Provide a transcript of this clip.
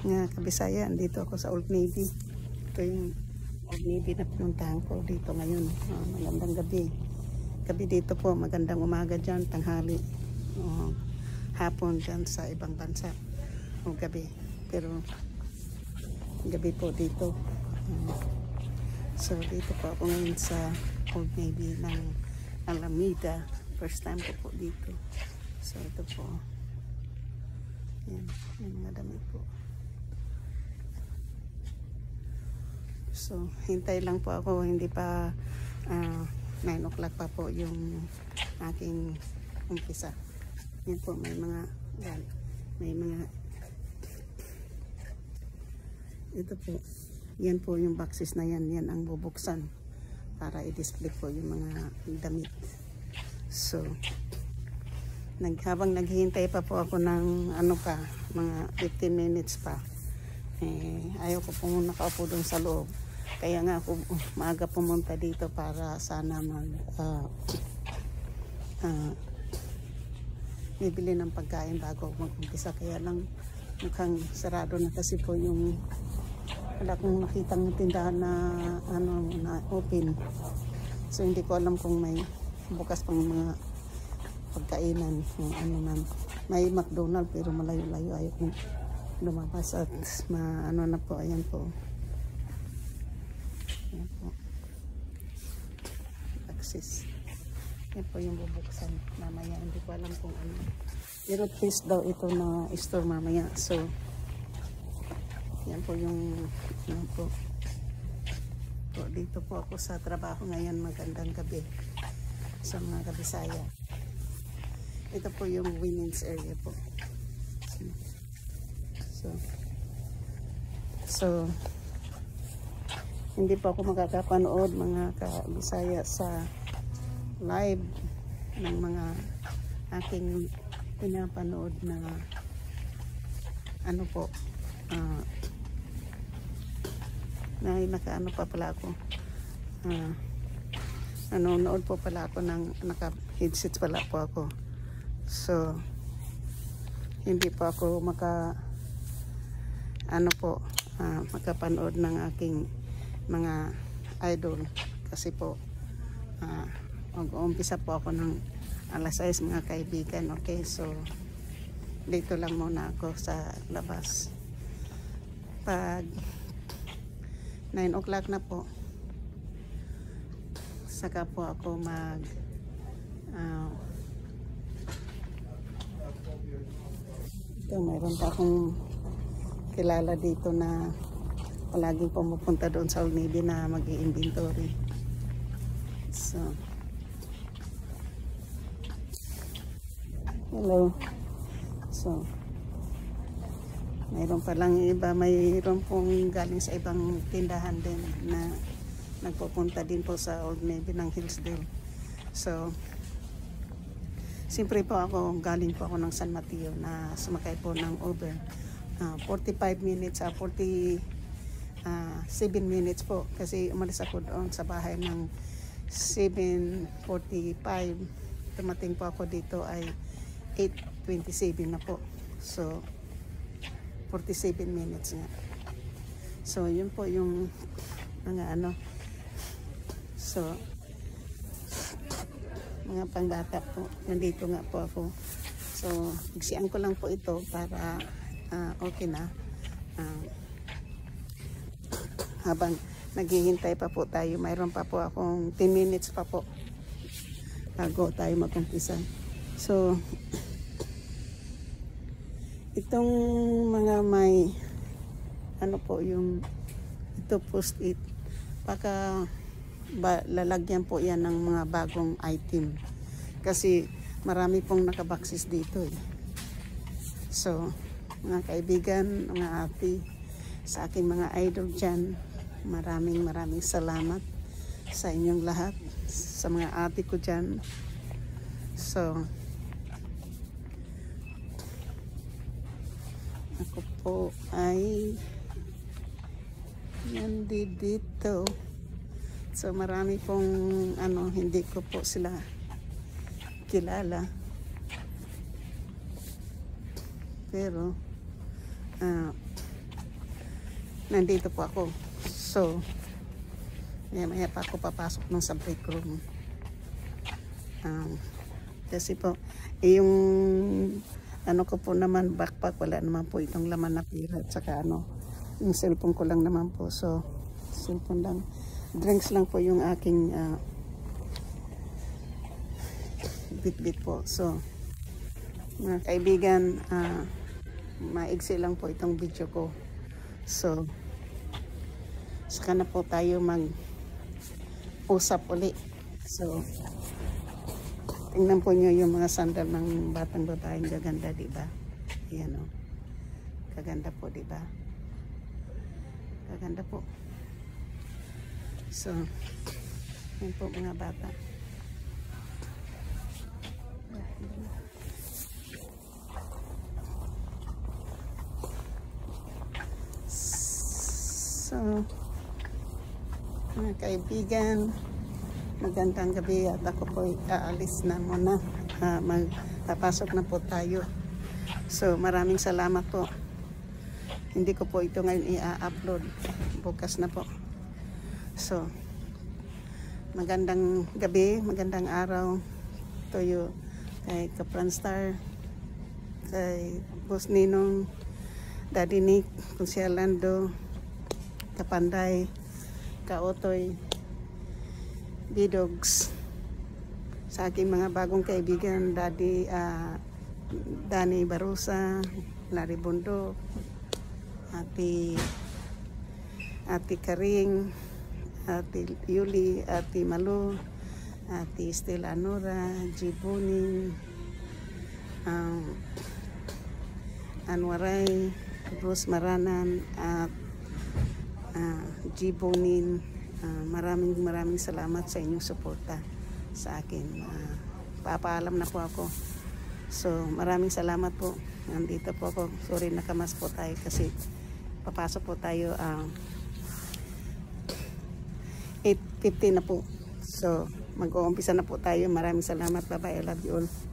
nga kabisaya, dito ako sa Old Navy. Ito yung Old Navy na pinuntahan ko dito ngayon. Magandang gabi. Gabi dito po, magandang umaga dyan, tanghali. Hapon dyan sa ibang bansa. O gabi. Pero gabi po dito. So dito po ako ngayon sa Old Navy ng Alameda. First time ko po dito. So ito po. Yan, yung mga damit po. So hintay lang po ako, hindi pa 9 o'clock pa po yung aking umpisa. Yan po, may mga ito po, yan po yung boxes na yan, yan ang bubuksan para i-display po yung mga damit. So habang naghihintay pa po ako ng mga 15 minutes pa, ayaw ko pong nakaupo doon sa loob, kaya nga ako maaga pumunta dito para sana bibili ng pagkain bago ako mag-umpisa. Kaya lang mukhang sarado na kasi po yung wala kong nakitang tindahan na na open. So hindi ko alam kung may bukas pang mga pagkainan, may McDonald's pero malayo-layo, ayaw kong lumabas at na po. Ayan po, ayan po, access. Yan po yung bubuksan mamaya, hindi ko alam kung ano, pero please daw ito na store mamaya. So yan po yung yan po. So, dito po ako sa trabaho ngayon. Magandang gabi sa mga kabisaya. Ito po yung women's area po. So hindi po ako makakapanood mga kabisaya sa live ng mga aking pinapanood na nakaano pa pala ako, nanonood po pala ako ng naka-headset pala po ako. So hindi po ako makapanood ng aking mga idol kasi po mag-uumpisa po ako ng alas 6 mga kaibigan. Okay, so dito lang muna ako sa labas. Pag 9 o'clock na po, saka po ako mayroon pa akong kilala dito na palaging pumupunta doon sa Old Navy na mag-i-inventory. So hello. So mayroon palang iba, mayroon pong galing sa ibang tindahan din na nagpupunta din po sa Old Navy ng Hillsdale. So siyempre po ako, galing po ako ng San Mateo na sumakay po ng Uber. 45 minutes, 47 minutes po kasi umalis ako doon sa bahay ng 7:45. Tumating po ako dito ay 8:27 na po. So 47 minutes nga. So yun po yung mga so mga pangbata po, nandito nga po ako. So nagsiyan ko lang po ito para okay na, habang naghihintay pa po tayo. Mayroon pa po akong 10 minutes pa po bago tayo mag-umpisa. So itong mga may po yung ito post-it, baka lalagyan po yan ng mga bagong item kasi marami pong nakaboxes dito So mga kaibigan, mga ate, sa aking mga idol dyan, maraming salamat sa inyong lahat, sa mga ate ko dyan. So ako po ay nandito. So marami pong hindi ko po sila kilala, pero nandito po ako. So, maya pa ako papasok ng sa break room. Kasi po, yung ano ko po naman, backpack, wala naman po itong laman na pira. At saka ano, yung cellphone ko lang naman po. So, cellphone lang. Drinks lang po yung aking bit-bit po. So, mga kaibigan, maigsi lang po itong video ko. So, saka na po tayo mag-usap uli. So, tingnan po nyo yung mga sandal ng batang babaeng gaganda, diba? Ayan o. Kaganda po, diba? Kaganda po. So, yan po mga bata. So, mga kaibigan, magandang gabi at ako po aalis na muna. Magpapasok na po tayo. So, maraming salamat po. Hindi ko po ito ngayon i-upload. Bukas na po. So, magandang gabi, magandang araw to you, kay Kapranstar, kay Boss Ninong, Daddy Nick, Kunsya Lando, Kapanday, Kaotoy, Bidogs, sa aking mga bagong kaibigan, Daddy Danny Barusa, Larry Bundok, Ate Karing, Ate Yuli, Ate Malu, Ate Stella Anora, Jibuning, Anwaray, Rose Maranan, at Jibunin. Maraming salamat sa inyong suporta sa akin. Papaalam na po ako. So, maraming salamat po. Nandito po ako. Sorry, nakamas po tayo kasi papasok po tayo 8:50 na po. So, mag-uumpisa na po tayo. Maraming salamat. Bye-bye. I love you all.